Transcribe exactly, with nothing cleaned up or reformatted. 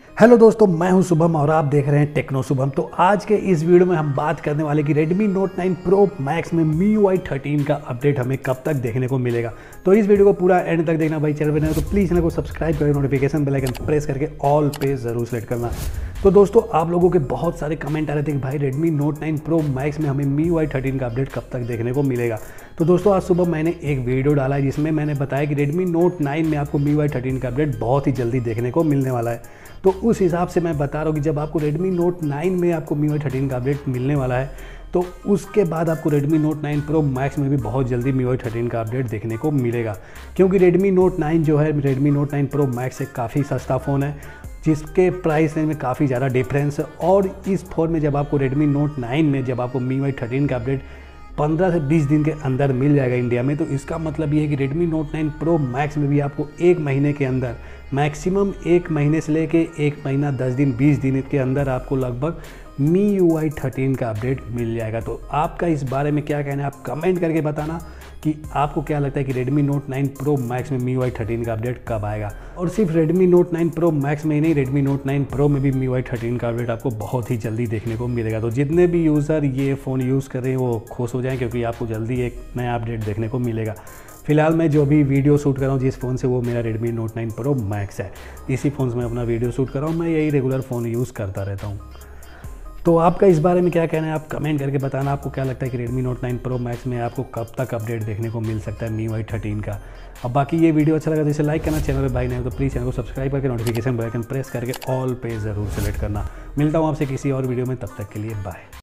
Hello दोस्तों, मैं हूं शुभम और आप देख रहे हैं टेक्नो शुभम। तो आज के इस वीडियो में हम बात करने वाले कि Redmi Note nine Pro Max में M I U I thirteen का अपडेट हमें कब तक देखने को मिलेगा। तो इस वीडियो को पूरा एंड तक देखना भाई। चैनल पर नए हो तो प्लीज़ चैनल को सब्सक्राइब करके नोटिफिकेशन बेल आइकन प्रेस करके ऑल पे ज़रूर सेलेक्ट करना। तो दोस्तों, आप लोगों के बहुत सारे कमेंट आ रहे थे कि भाई Redmi Note nine Pro Max में हमें M I U I thirteen का अपडेट कब तक देखने को मिलेगा। तो दोस्तों, आज सुबह मैंने एक वीडियो डाला है जिसमें मैंने बताया कि Redmi Note नाइन में आपको M I U I thirteen का अपडेट बहुत ही जल्दी देखने को मिलने वाला है। तो उस हिसाब से मैं बता रहा हूँ कि जब आपको Redmi Note नाइन में आपको M I U I thirteen का अपडेट मिलने वाला है, तो उसके बाद आपको Redmi Note nine Pro Max में भी बहुत जल्दी M I U I thirteen का अपडेट देखने को मिलेगा। क्योंकि Redmi Note नाइन जो है Redmi Note nine Pro Max एक काफ़ी सस्ता फ़ोन है, जिसके प्राइस रेंज में काफ़ी ज़्यादा डिफरेंस है। और इस फ़ोन में जब आपको Redmi Note नाइन में जब आपको M I U I thirteen का अपडेट पंद्रह से बीस दिन के अंदर मिल जाएगा इंडिया में, तो इसका मतलब ये है कि Redmi Note nine Pro Max में भी आपको एक महीने के अंदर, मैक्सिमम एक महीने से लेके एक महीना दस दिन बीस दिन के अंदर आपको लगभग M I U I thirteen का अपडेट मिल जाएगा। तो आपका इस बारे में क्या कहना है, आप कमेंट करके बताना कि आपको क्या लगता है कि Redmi Note nine Pro Max में M I U I thirteen का अपडेट कब आएगा। और सिर्फ Redmi Note nine Pro Max में ही नहीं, Redmi Note नाइन Pro में भी M I U I thirteen का अपडेट आपको बहुत ही जल्दी देखने को मिलेगा। तो जितने भी यूज़र ये फ़ोन यूज़ कर रहे हैं वो खुश हो जाएं, क्योंकि आपको जल्दी एक नया अपडेट देखने को मिलेगा। फिलहाल मैं जो भी वीडियो शूट कर रहा हूँ जिस फ़ोन से, वो मेरा Redmi Note nine Pro Max है। इसी फ़ोन से मैं अपना वीडियो शूट कर रहा हूँ, मैं यही रेगुलर फ़ोन यूज़ करता रहता हूँ। तो आपका इस बारे में क्या कहना है, आप कमेंट करके बताना। आपको क्या लगता है कि Redmi Note nine Pro Max में आपको कब तक अपडेट देखने को मिल सकता है M I U I thirteen का। अब बाकी ये वीडियो अच्छा लगा तो इसे लाइक करना, चैनल पे भाई नहीं हो तो प्लीज़ चैनल को सब्सक्राइब करके नोटिफिकेशन बेल आइकन प्रेस करके ऑल पे ज़रूर सेलेक्ट करना। मिलता हूँ आपसे किसी और वीडियो में, तब तक के लिए बाय।